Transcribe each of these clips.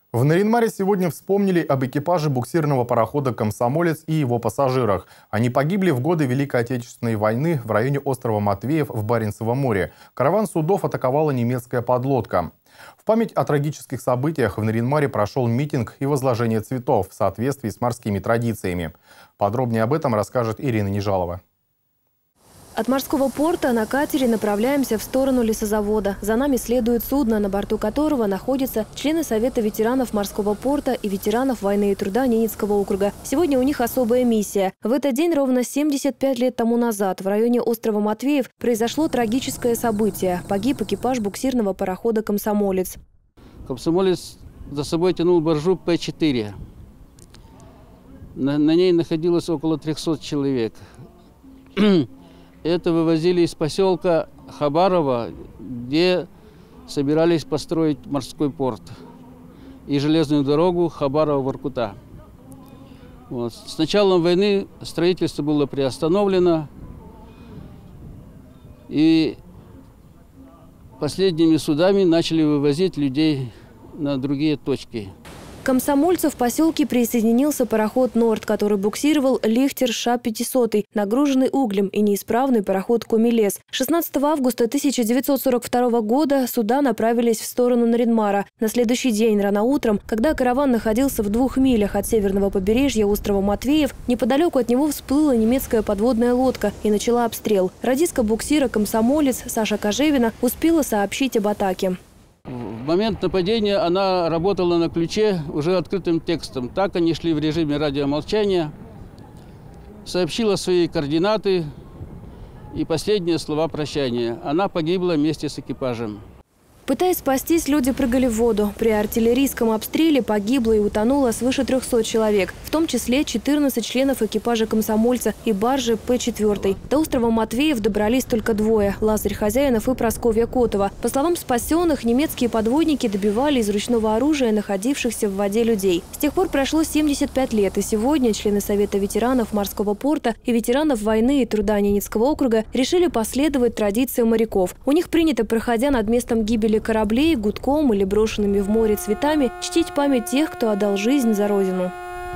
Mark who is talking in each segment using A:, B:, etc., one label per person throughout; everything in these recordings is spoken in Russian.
A: В Нарьян-Маре сегодня вспомнили об экипаже буксирного парохода «Комсомолец» и его пассажирах. Они погибли в годы Великой Отечественной войны в районе острова Матвеев в Баренцевом море. Караван судов атаковала немецкая подлодка. В память о трагических событиях в Нарьян-Маре прошел митинг и возложение цветов в соответствии с морскими традициями. Подробнее об этом расскажет Ирина Нежалова.
B: От морского порта на катере направляемся в сторону лесозавода. За нами следует судно, на борту которого находятся члены Совета ветеранов морского порта и ветеранов войны и труда Ненецкого округа. Сегодня у них особая миссия. В этот день ровно 75 лет тому назад в районе острова Матвеев произошло трагическое событие. Погиб экипаж буксирного парохода «Комсомолец».
C: «Комсомолец» за собой тянул баржу П-4. На ней находилось около 300 человек. Это вывозили из поселка Хабарово, где собирались построить морской порт и железную дорогу Хабарово-Воркута. Вот. С началом войны строительство было приостановлено, и последними судами начали вывозить людей на другие точки.
B: К «Комсомольцу» в поселке присоединился пароход «Норд», который буксировал лихтер Ша-500, нагруженный углем, и неисправный пароход «Комелес». 16 августа 1942 года суда направились в сторону Нарьян-Мара. На следующий день рано утром, когда караван находился в 2 милях от северного побережья острова Матвеев, неподалеку от него всплыла немецкая подводная лодка и начала обстрел. Радистка буксира «Комсомолец» Саша Кожевина успела сообщить об атаке.
C: В момент нападения она работала на ключе уже открытым текстом. Так они шли в режиме радиомолчания. Сообщила свои координаты и последние слова прощания. Она погибла вместе с экипажем.
B: Пытаясь спастись, люди прыгали в воду. При артиллерийском обстреле погибло и утонуло свыше 300 человек, в том числе 14 членов экипажа «Комсомольца» и баржи П-4. До острова Матвеев добрались только 2 – Лазарь Хозяинов и Прасковья Котова. По словам спасенных, немецкие подводники добивали из ручного оружия находившихся в воде людей. С тех пор прошло 75 лет, и сегодня члены Совета ветеранов морского порта и ветеранов войны и труда Ненецкого округа решили последовать традициям моряков. У них принято, проходя над местом гибели кораблей, гудком или брошенными в море цветами, чтить память тех, кто отдал жизнь за Родину.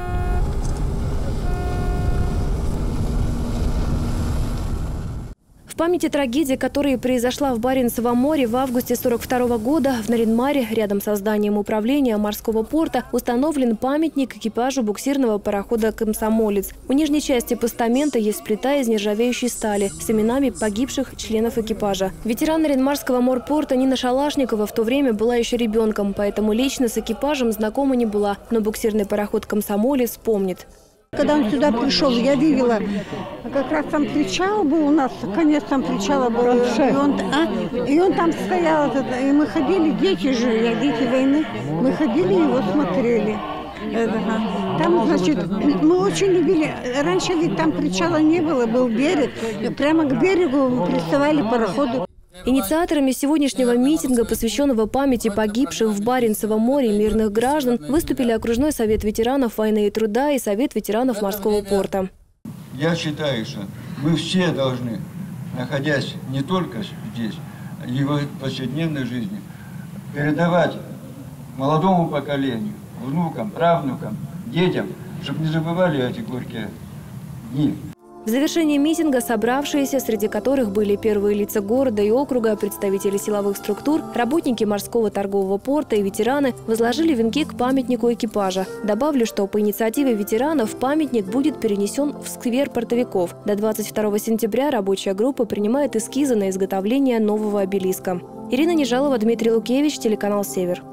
B: В памяти трагедии, которая произошла в Баренцевом море в августе 1942 года, в Нарьян-Маре, рядом со зданием управления морского порта, установлен памятник экипажу буксирного парохода «Комсомолец». У нижней части постамента есть плита из нержавеющей стали с именами погибших членов экипажа. Ветеран Нарьян-Марского морпорта Нина Шалашникова в то время была еще ребенком, поэтому лично с экипажем знакома не была, но буксирный пароход «Комсомолец» помнит.
D: Когда он сюда пришел, я видела, как раз там причал был у нас, конец там причала был, и он там стоял, и мы ходили, дети же, дети войны, мы ходили его смотрели. Там, значит, мы очень любили, раньше ведь там причала не было, был берег, прямо к берегу приставали пароходы.
B: Инициаторами сегодняшнего митинга, посвященного памяти погибших в Баренцевом море мирных граждан, выступили окружной совет ветеранов войны и труда и совет ветеранов морского порта.
E: Я считаю, что мы все должны, находясь не только здесь, а и в повседневной жизни, передавать молодому поколению, внукам, правнукам, детям, чтобы не забывали эти горькие дни.
B: В завершении митинга собравшиеся, среди которых были первые лица города и округа, представители силовых структур, работники морского торгового порта и ветераны, возложили венки к памятнику экипажа. Добавлю, что по инициативе ветеранов памятник будет перенесен в сквер портовиков. До 22 сентября рабочая группа принимает эскизы на изготовление нового обелиска. Ирина Нежалова, Дмитрий Лукевич, телеканал «Север».